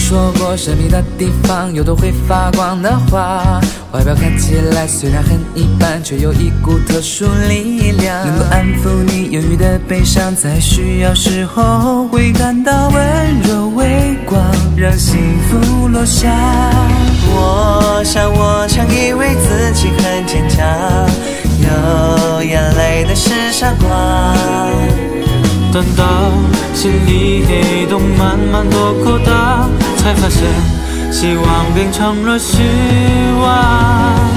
说过，神秘的地方有朵会发光的花，外表看起来虽然很一般，却有一股特殊力量，能够安抚你忧郁的悲伤，在需要时候会感到温柔微光，让幸福落下。 我想我曾以为自己很坚强，有眼泪的是傻瓜。 等到心里黑洞慢慢都扩大，才发现希望变成了失望。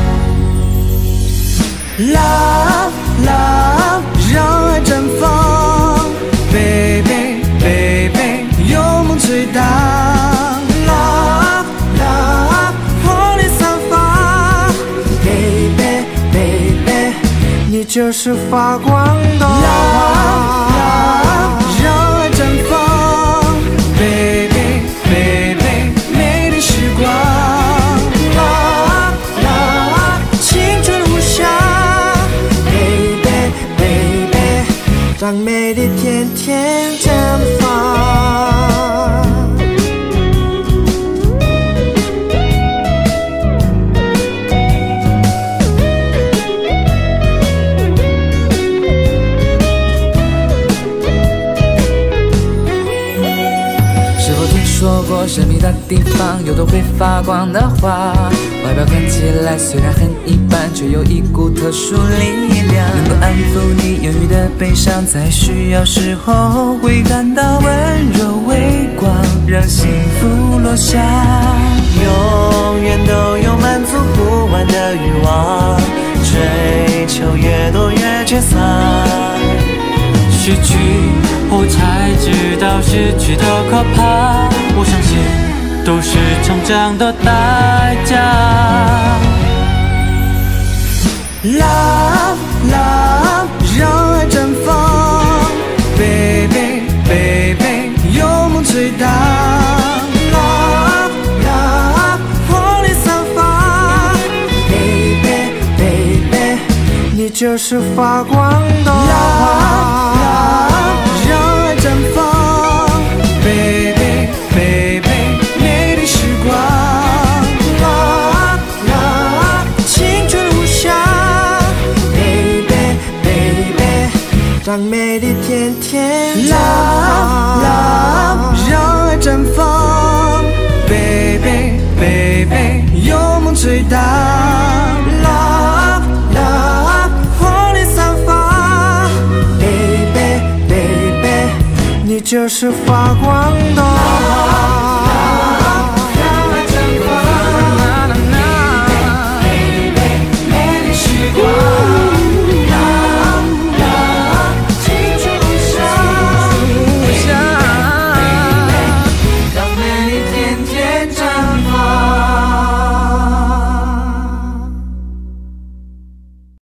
Love Love， 让爱绽放 ，Baby Baby， 有梦最大。Love Love， 火力散发 ，Baby Baby， 你就是发光的花。让美丽天天绽放。 是否听说过神秘的地方有朵会发光的花？外表看起来虽然很一般，却有一股特殊力量，能够安抚你忧郁的悲伤，在需要时候会感到温柔微光，让幸福落下。 永远都有满足不完的欲望，追求越多越沮丧。 失去后才知道失去的可怕，我相信都是成长的代价。 Love Love， 让爱绽放 ，Baby Baby， 有梦最大。Love Love， 火力散发 ，Baby Baby， 你就是发光的花。让美丽天天绽放 ，Love Love， 让爱绽放 ，Baby Baby， 有梦最大 ，Love Love， 火力散发 ，Baby Baby， 你就是发光的。